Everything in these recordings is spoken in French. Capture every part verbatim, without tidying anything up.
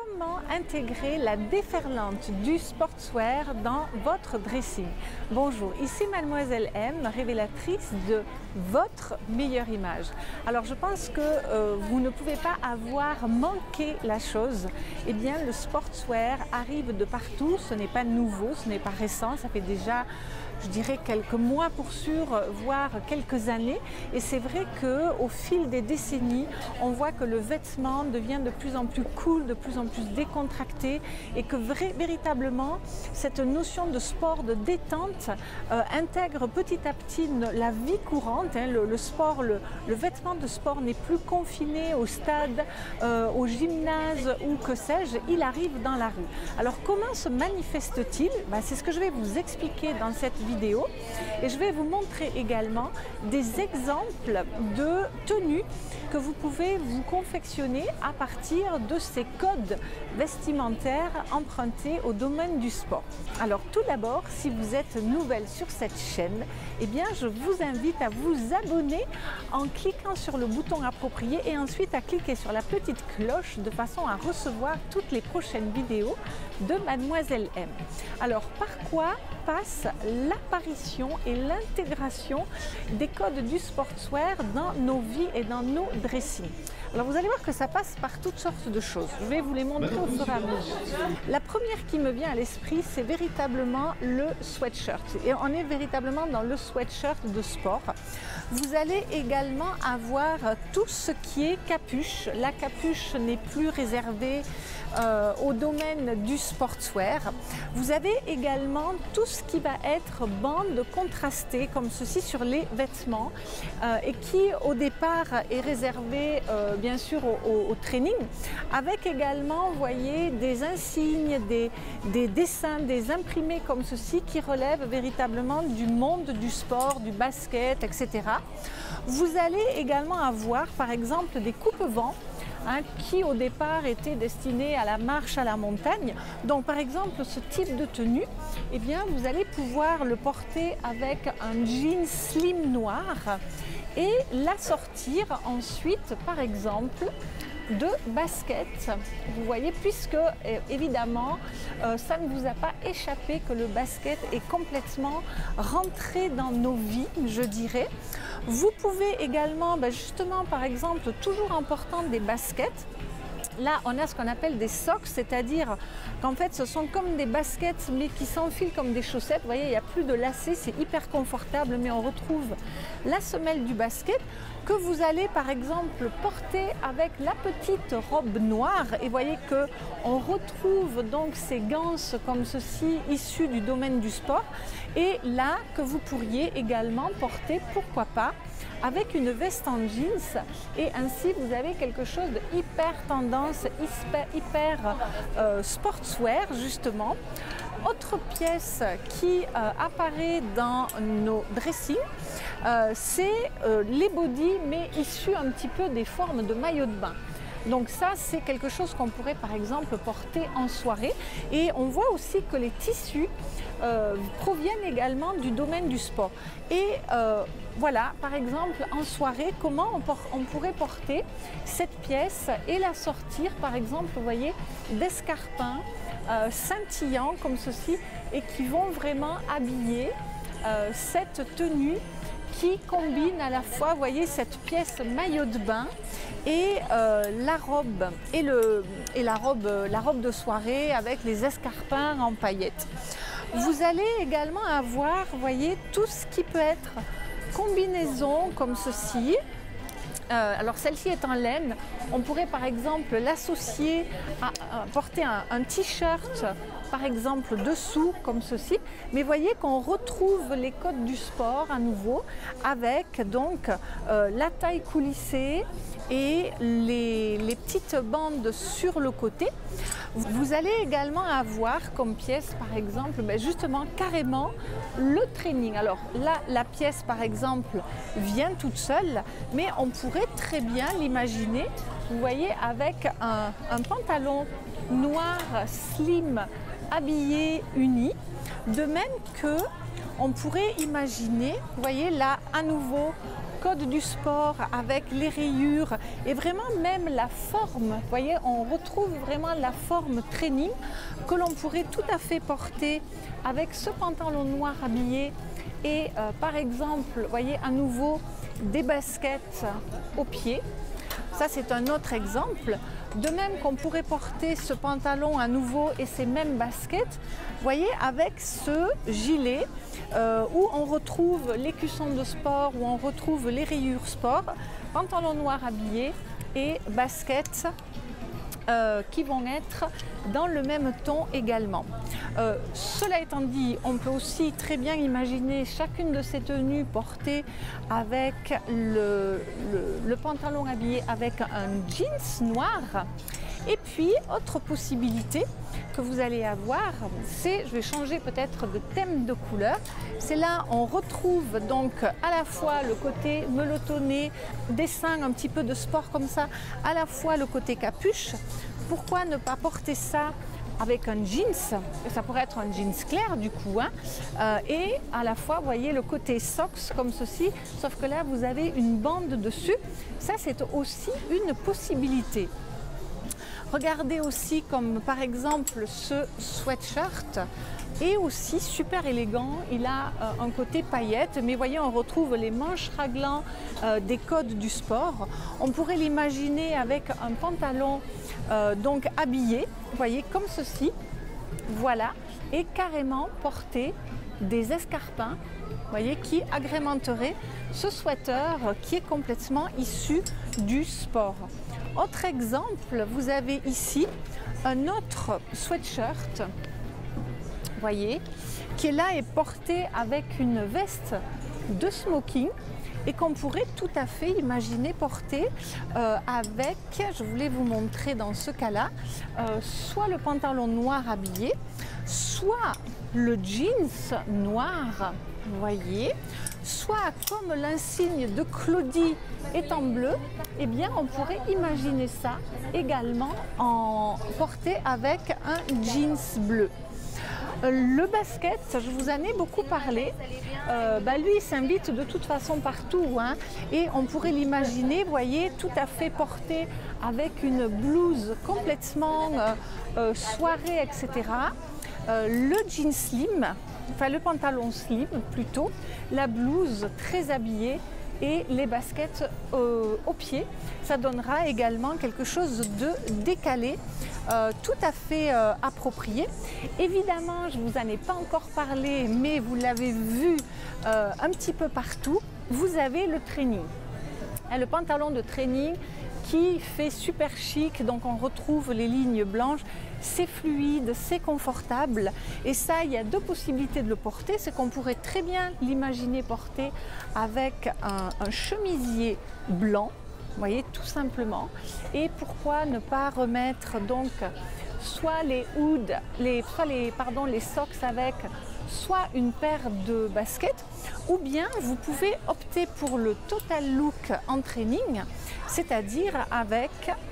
comment intégrer la déferlante du sportswear dans votre dressing. Bonjour, ici Mademoiselle M, révélatrice de votre meilleure image. Alors je pense que euh, vous ne pouvez pas avoir manqué la chose. Eh bien le sportswear arrive de partout, ce n'est pas nouveau, ce n'est pas récent, ça fait déjà je dirais quelques mois pour sûr, voire quelques années. Et c'est vrai qu'au fil des décennies, on voit que le vêtement devient de plus en plus cool, de plus en plus décontracté et que vrai, véritablement, cette notion de sport, de détente, euh, intègre petit à petit la vie courante. Hein, le, le sport, le, le vêtement de sport n'est plus confiné au stade, euh, au gymnase ou que sais-je, il arrive dans la rue. Alors comment se manifeste-t-il? Ben, c'est ce que je vais vous expliquer dans cette vidéo et je vais vous montrer également des exemples de tenues que vous pouvez vous confectionner à partir de ces codes vestimentaires empruntés au domaine du sport. Alors tout d'abord, si vous êtes nouvelle sur cette chaîne, eh bien je vous invite à vous abonner en cliquant sur le bouton approprié et ensuite à cliquer sur la petite cloche de façon à recevoir toutes les prochaines vidéos de Mademoiselle M. Alors par quoi passe l'apparition et l'intégration des codes du sportswear dans nos vies et dans nos dressings? Alors vous allez voir que ça passe par toutes sortes de choses. Je vais vous les montrer au fur et à mesure. La première qui me vient à l'esprit, c'est véritablement le sweatshirt. Et on est véritablement dans le sweatshirt de sport. Vous allez également avoir tout ce qui est capuche. La capuche n'est plus réservée euh, au domaine du sportswear. Vous avez également tout ce qui va être bande contrastée comme ceci sur les vêtements euh, et qui au départ est réservé euh, bien sûr au, au, au training, avec également, vous voyez, des insignes, des, des dessins, des imprimés comme ceci qui relèvent véritablement du monde du sport, du basket, et cetera. Vous allez également avoir par exemple des coupes-vents Hein, qui au départ était destiné à la marche à la montagne. Donc par exemple ce type de tenue, eh bien, vous allez pouvoir le porter avec un jean slim noir et l'assortir ensuite par exemple de baskets, vous voyez, puisque évidemment euh, ça ne vous a pas échappé que le basket est complètement rentré dans nos vies, je dirais. Vous pouvez également, ben justement par exemple, toujours en portant des baskets, là, on a ce qu'on appelle des socks, c'est-à-dire qu'en fait, ce sont comme des baskets, mais qui s'enfilent comme des chaussettes. Vous voyez, il n'y a plus de lacets, c'est hyper confortable, mais on retrouve la semelle du basket que vous allez, par exemple, porter avec la petite robe noire. Et vous voyez qu'on retrouve donc ces ganses comme ceci, issues du domaine du sport. Et là, que vous pourriez également porter, pourquoi pas, avec une veste en jeans, et ainsi vous avez quelque chose de hyper tendance, hyper, hyper euh, sportswear justement. Autre pièce qui euh, apparaît dans nos dressings, euh, c'est euh, les bodys mais issus un petit peu des formes de maillot de bain. Donc ça, c'est quelque chose qu'on pourrait par exemple porter en soirée. Et on voit aussi que les tissus euh, proviennent également du domaine du sport. Et euh, voilà, par exemple, en soirée, comment on, por on pourrait porter cette pièce et la sortir, par exemple, vous voyez, d'escarpins euh, scintillants comme ceci et qui vont vraiment habiller euh, cette tenue qui combine à la fois, vous voyez, cette pièce maillot de bain et euh, la robe et, le, et la, robe, la robe de soirée avec les escarpins en paillettes. Vous allez également avoir, vous voyez, tout ce qui peut être combinaison comme ceci. Euh, alors celle-ci est en laine, on pourrait par exemple l'associer à, à porter un, un t-shirt par exemple dessous comme ceci, mais voyez qu'on retrouve les codes du sport à nouveau avec donc euh, la taille coulissée et les, les petites bandes sur le côté. Vous allez également avoir comme pièce par exemple ben justement carrément le training. Alors là la pièce par exemple vient toute seule, mais on pourrait très bien l'imaginer, vous voyez, avec un, un pantalon noir slim habillé uni, de même que on pourrait imaginer, vous voyez là à nouveau code du sport, avec les rayures et vraiment même la forme. Vous voyez, on retrouve vraiment la forme training que l'on pourrait tout à fait porter avec ce pantalon noir habillé et euh, par exemple, vous voyez à nouveau des baskets aux pieds. Ça, c'est un autre exemple. De même qu'on pourrait porter ce pantalon à nouveau et ces mêmes baskets, vous voyez, avec ce gilet euh, où on retrouve l'écusson de sport, où on retrouve les rayures sport, pantalon noir habillé et baskets euh, qui vont être dans le même ton également. Euh, cela étant dit, on peut aussi très bien imaginer chacune de ces tenues portées avec le, le, le pantalon habillé avec un jeans noir. Et puis, autre possibilité que vous allez avoir, c'est, je vais changer peut-être de thème de couleur, c'est là on retrouve donc à la fois le côté melotonné, dessin un petit peu de sport comme ça, à la fois le côté capuche. Pourquoi ne pas porter ça avec un jeans, ça pourrait être un jeans clair du coup, hein, euh, et à la fois, vous voyez, le côté socks comme ceci, sauf que là, vous avez une bande dessus. Ça, c'est aussi une possibilité. Regardez aussi comme par exemple ce sweatshirt est aussi super élégant, il a euh, un côté paillettes, mais voyez, on retrouve les manches raglan euh, des codes du sport. On pourrait l'imaginer avec un pantalon euh, donc habillé, voyez, comme ceci, voilà, et carrément porter des escarpins, voyez, qui agrémenteraient ce sweater qui est complètement issu du sport. Autre exemple, vous avez ici un autre sweatshirt, voyez, qui est là et porté avec une veste de smoking et qu'on pourrait tout à fait imaginer porter euh, avec, je voulais vous montrer dans ce cas-là, euh, soit le pantalon noir habillé, soit le jeans noir, vous voyez, soit comme l'insigne de Claudie est en bleu, eh bien on pourrait imaginer ça également en porté avec un jeans bleu. Le basket, je vous en ai beaucoup parlé, euh, bah lui il s'invite de toute façon partout, hein, et on pourrait l'imaginer, vous voyez, tout à fait porté avec une blouse complètement euh, euh, soirée, et cetera. Euh, le jean slim, enfin le pantalon slim plutôt, la blouse très habillée et les baskets euh, aux pieds. Ça donnera également quelque chose de décalé, euh, tout à fait euh, approprié. Évidemment, je ne vous en ai pas encore parlé, mais vous l'avez vu euh, un petit peu partout, vous avez le training. Et le pantalon de training qui fait super chic, donc on retrouve les lignes blanches, c'est fluide, c'est confortable et ça, il y a deux possibilités de le porter, c'est qu'on pourrait très bien l'imaginer porter avec un, un chemisier blanc, vous voyez, tout simplement, et pourquoi ne pas remettre donc soit les hoods, les, soit les, pardon, les socks avec soit une paire de baskets, ou bien vous pouvez opter pour le total look en training, c'est-à-dire avec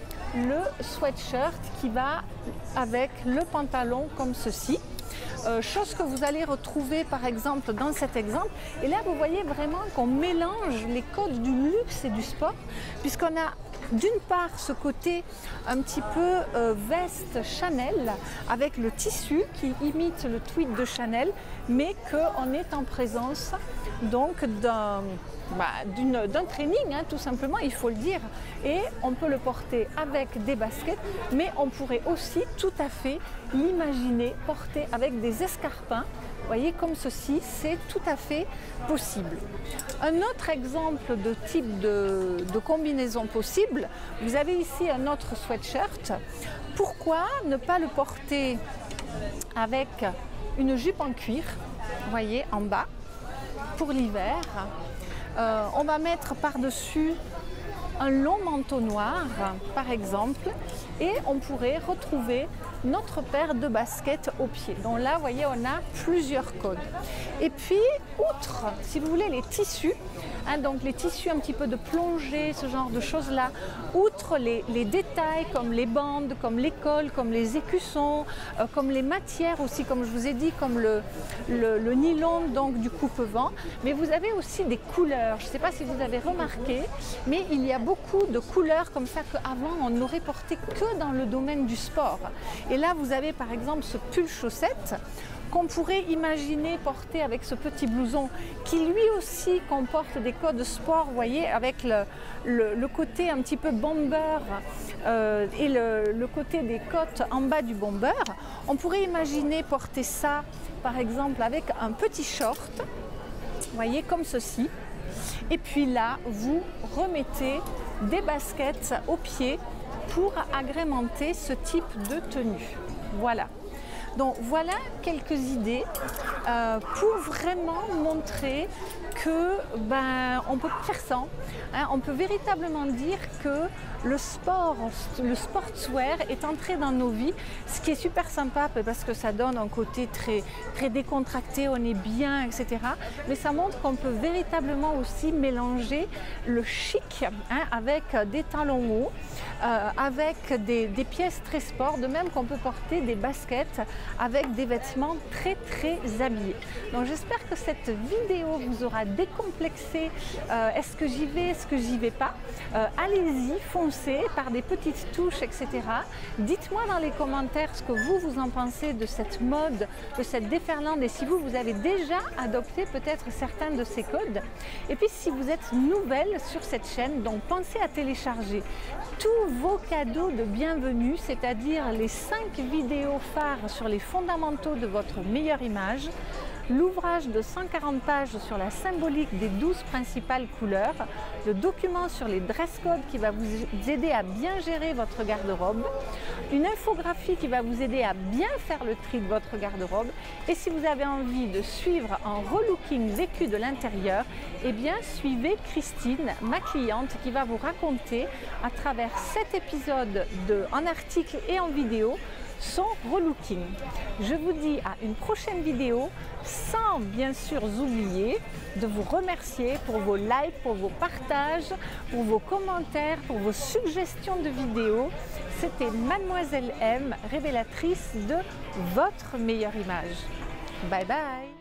le sweatshirt qui va avec le pantalon comme ceci. Euh, chose que vous allez retrouver par exemple dans cet exemple. Et là vous voyez vraiment qu'on mélange les codes du luxe et du sport, puisqu'on a d'une part ce côté un petit peu euh, veste Chanel avec le tissu qui imite le tweed de Chanel, mais qu'on est en présence donc d'un bah, d'un training, hein, tout simplement, il faut le dire, et on peut le porter avec des baskets, mais on pourrait aussi tout à fait l'imaginer porter avec des escarpins, vous voyez, comme ceci, c'est tout à fait possible. Un autre exemple de type de, de combinaison possible, vous avez ici un autre sweatshirt. Pourquoi ne pas le porter avec une jupe en cuir, vous voyez, en bas, pour l'hiver. Euh, on va mettre par-dessus un long manteau noir, par exemple, et on pourrait retrouver notre paire de baskets aux pieds. Donc là, vous voyez, on a plusieurs codes. Et puis, outre, si vous voulez, les tissus, hein, donc les tissus un petit peu de plongée, ce genre de choses-là, outre les, les détails comme les bandes, comme les cols, comme les écussons, euh, comme les matières aussi, comme je vous ai dit, comme le, le, le nylon donc du coupe-vent, mais vous avez aussi des couleurs. Je ne sais pas si vous avez remarqué, mais il y a beaucoup de couleurs comme ça qu'avant on n'aurait porté que dans le domaine du sport. Et là vous avez par exemple ce pull chaussette qu'on pourrait imaginer porter avec ce petit blouson qui lui aussi comporte des codes sport, vous voyez, avec le, le, le côté un petit peu bomber euh, et le, le côté des côtes en bas du bomber. On pourrait imaginer porter ça par exemple avec un petit short, vous voyez, comme ceci. Et puis là, vous remettez des baskets aux pieds pour agrémenter ce type de tenue. Voilà. Donc voilà quelques idées euh, pour vraiment montrer que ben, on peut faire sans. Hein, on peut véritablement dire que le sport, le sportswear est entré dans nos vies, ce qui est super sympa parce que ça donne un côté très, très décontracté, on est bien, et cetera. Mais ça montre qu'on peut véritablement aussi mélanger le chic hein, avec des talons hauts, euh, avec des, des pièces très sport, de même qu'on peut porter des baskets avec des vêtements très très habillés. Donc j'espère que cette vidéo vous aura décomplexé. Euh, est-ce que j'y vais, est-ce que j'y vais pas? euh, Allez-y, foncez par des petites touches, et cetera. Dites-moi dans les commentaires ce que vous, vous en pensez de cette mode, de cette déferlante et si vous, vous avez déjà adopté peut-être certains de ces codes. Et puis si vous êtes nouvelle sur cette chaîne, donc pensez à télécharger tous vos cadeaux de bienvenue, c'est-à-dire les cinq vidéos phares sur les fondamentaux de votre meilleure image, l'ouvrage de cent quarante pages sur la symbolique des douze principales couleurs, le document sur les dress codes qui va vous aider à bien gérer votre garde-robe, une infographie qui va vous aider à bien faire le tri de votre garde-robe. Et si vous avez envie de suivre un relooking vécu de l'intérieur, eh bien suivez Christine, ma cliente, qui va vous raconter à travers sept épisodes de, en article et en vidéo son relooking. Je vous dis à une prochaine vidéo, sans bien sûr oublier de vous remercier pour vos likes, pour vos partages, pour vos commentaires, pour vos suggestions de vidéos. C'était Mademoiselle M, révélatrice de votre meilleure image. Bye bye!